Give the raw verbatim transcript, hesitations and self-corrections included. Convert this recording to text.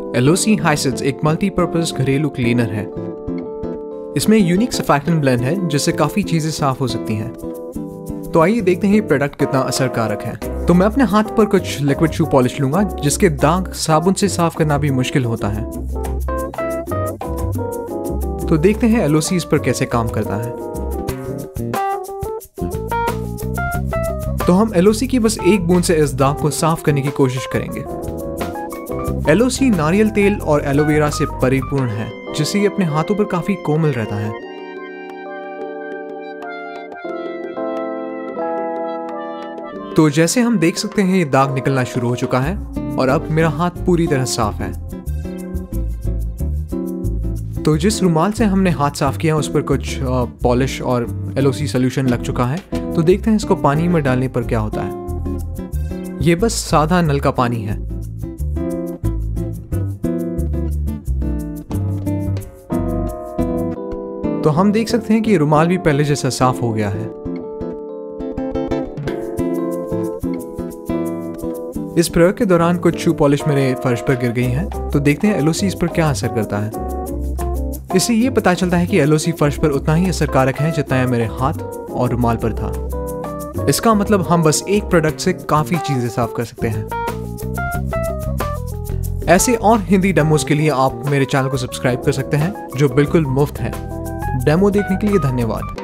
LOC हाइसिड्स एक multipurpose घरेलू cleaner है। इसमें यूनिक सर्फैक्टेंट ब्लेंड है जिससे काफ़ी चीज़ें साफ हो सकती हैं। तो आइए देखते हैं ये प्रोडक्ट कितना असरकारक है। तो मैं अपने हाथ पर कुछ लिक्विड शू पॉलिश लूंगा जिसके दाग साबुन से साफ करना भी मुश्किल होता है। तो देखते हैं एलओसी इस पर कैसे काम करता है। तो हम एलओसी की बस एक बूंद से इस दाग को साफ करने की कोशिश करेंगे। एलओसी नारियल तेल और एलोवेरा से परिपूर्ण है जिससे ये अपने हाथों पर काफी कोमल रहता है। तो जैसे हम देख सकते हैं ये दाग निकलना शुरू हो चुका है और अब मेरा हाथ पूरी तरह साफ है। तो जिस रुमाल से हमने हाथ साफ किया उस पर कुछ पॉलिश और एलओसी सॉल्यूशन लग चुका है। तो देखते हैं इसको पानी में डालने पर क्या होता है। ये बस सादा नल का पानी है। तो हम देख सकते हैं कि रुमाल भी पहले जैसा साफ हो गया है। इस प्रयोग के दौरान कुछ शू पॉलिश मेरे फर्श पर गिर गई है। तो देखते हैं एलओसी इस पर क्या असर करता है। इससे ये पता चलता है कि एलओसी फर्श पर उतना ही असरकारक है जितना यह मेरे हाथ और रुमाल पर था। इसका मतलब हम बस एक प्रोडक्ट से काफी चीजें साफ कर सकते हैं। ऐसे और हिंदी डेमोज के लिए आप मेरे चैनल को सब्सक्राइब कर सकते हैं जो बिल्कुल मुफ्त है। डेमो देखने के लिए धन्यवाद।